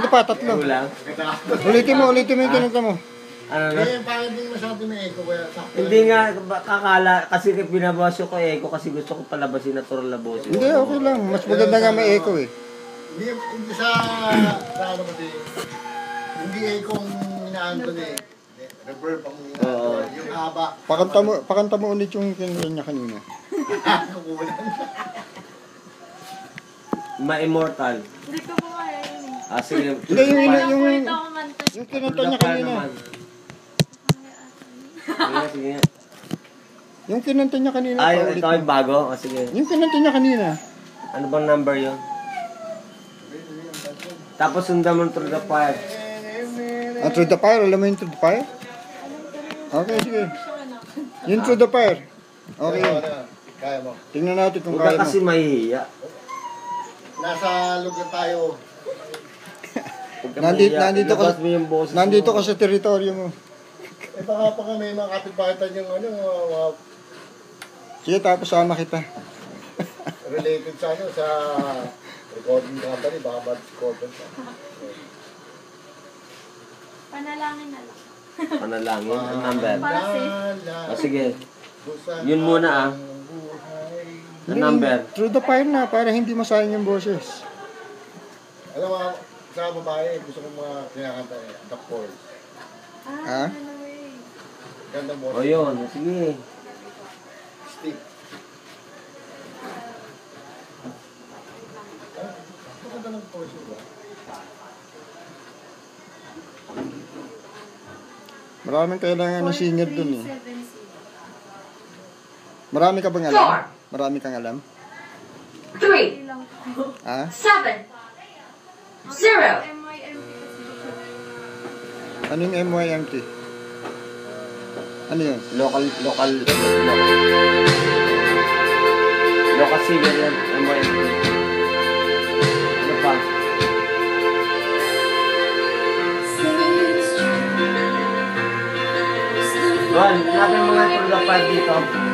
pa, tatlo. Kulang. Ulitin mo yung kinanta mo. Ano na? Eh, bakit din masyado may echo kaya sakto? Hindi nga, kakala, kasi binabawas ko echo kasi gusto ko palabasin natural na boses. Hindi, okay lang. Mas maganda nga may echo eh. Hindi sa ano kasi, hindi echo ang inaanto eh. Reverb ang inaanto. Yung haba. Pakanta mo ulit yung kinanta niya kanina. Kukulang. Ma-immortal. Hindi ko po kaya yun eh. Ah, sige. Hindi, Yung kinanta niya kanina. Sige, sige. Yung kinanta niya kanina. Ay, ito ay bago? O, sige. Yung kinanta niya kanina. Ano bang number yun? Tapos sundan mo through the fire. Through the fire? Alam mo yung through the fire? Okay, sige. Yung through the fire. Okay. Kaya mo. Tingnan natin kung Huwag kaya ka mo. kasi mahihiya. Nasa lugar tayo. Huwag ka Nandito mahihiya. ka- Labas mo yung boses Nandito mo. ka sa teritoryo mo. Eh baka pa kami mga kapitbahay yung ano, mga Sige, tapos sama kita. related sa ano, sa recording company, baka mag-cover sa. Panalangin na lang. Panalangin. Ang number. Para safe. O, sige. Yun muna ah. Ang number. Through the fire na, para hindi masayang yung boses. Alam mo, sa babae, gusto kong mga kinakanta eh, the chords. Ha? Ganda mo. O yun. Sige. Stick. Maganda ng chords ba? Maraming kailangan ng singer dun eh. Marami ka bang alam? Marami kang alam? 3, Ha? 7, 0. Ano yung MYMT? Ano yun? Local singer yan. MYMT. Ano pa? Juan, natin mga through the fire dito.